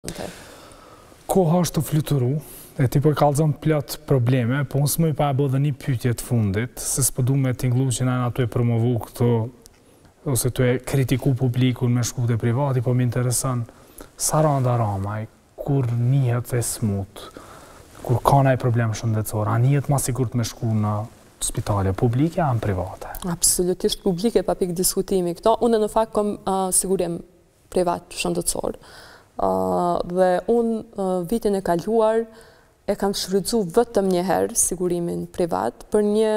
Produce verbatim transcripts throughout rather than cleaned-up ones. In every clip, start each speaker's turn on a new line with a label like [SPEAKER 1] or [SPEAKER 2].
[SPEAKER 1] Koha është të fluturu, e ti për kalëzën plot probleme, po unë s'mëj pa e bëdhe një pytje të fundit, se s'pë du me t'inglu që në ato e promovu këto, ose të e kritiku publikun me shkute privati, po më interesan, sa randa ramaj, kur njët e smut, kur ka nëjë problem shëndetësor, a njët ma sigurt me shku në spitale publike, a në private?
[SPEAKER 2] Absolutisht publike, pa pikë diskutimi këto. Unë në fakt kom uh, sigurim privat shëndetësor. Uh, dhe unë uh, vitin e kaluar e kam shfrytzu vetëm një herë sigurimin privat për një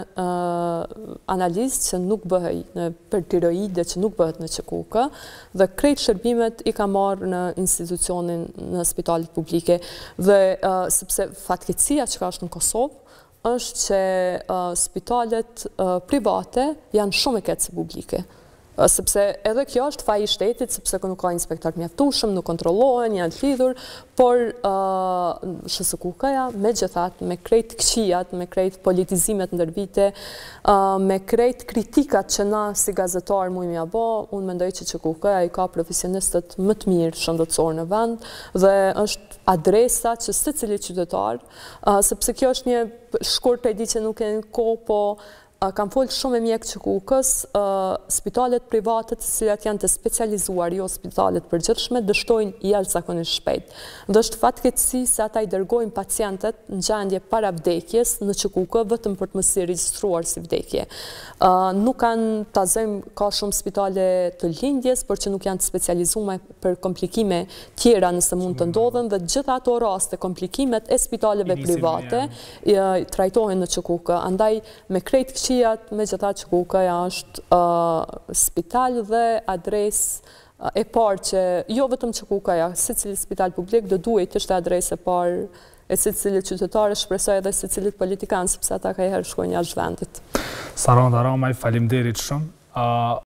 [SPEAKER 2] uh, analizë që nuk bëhej në për tiroide që nuk bëhet në Q K K dhe krejt shërbimet i ka marrë në institucionin në spitalet publike dhe uh, sepse fatkeqësia që ka është në Kosovë është që uh, spitalet uh, private janë shumë e keq se publike. Sepse edhe kjo është faji i shtetit, sepse nuk ka inspektor mjaftueshëm, nuk kontrollohen, janë të lidhur, por uh, Sh S K K-ja me gjithat, me krejt këqijat, me krejt politizimet ndër vite, uh, me krejt kritikat që na si gazetar mujmë ja bë, unë mendoj që Q K K-ja i ka profesionistët më të mirë shëndetësor në vend dhe është adresa që secili qytetar, uh, sepse kjo është një shkurt e di që nuk e në kohë, po kam folë shumë e mjekë Q K K-s, uh, spitalet privatet, cilat janë të specializuar, jo spitalet përgjithshme, dështojnë jashtëzakonisht shpejt. Dhe është fatkeqësi se ata i dërgojnë pacientet në gjendje para vdekjes në Q K K vetëm për të mos i regjistruar si vdekje. Uh, nuk kanë ta zëjmë ka shumë spitale të lindjes, por që nuk janë të specializuar për komplikime tjera nëse mund të ndodhen, dhe gjitha ato raste komplikimet e spitaleve private i, i trajtohen në Q K K. Andaj me krejt me gjitha Q K K-ja është uh, spital dhe adres uh, e parë që jo vetëm Q K K-ja, si cili spital publik do duhet ishte adres e parë e si cili qytetare, shpresoj edhe si cilit politikan, sepse ata ka i herë shkojnë jashtë vendit.
[SPEAKER 1] Saranda Ramaj, faleminderit shumë. Uh,